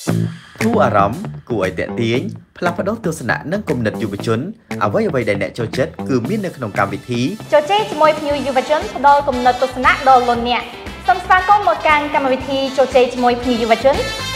ធូរអារម្មណ៍គួរឲ្យទាក់ទាញផ្លាស់ប្ដូរទស្សនៈនិងគំនិតយុវជនអ្វីដែលអ្នកចូលចិត្តគឺមាននៅក្នុងកម្មវិធីជជែកជាមួយភ្ញៀវយុវជនផ្ដល់គំនិតទស្សនៈដល់លោកអ្នកសូមស្វាគមន៍មកកាន់កម្មវិធីជជែកជាមួយភ្ញៀវយុវជន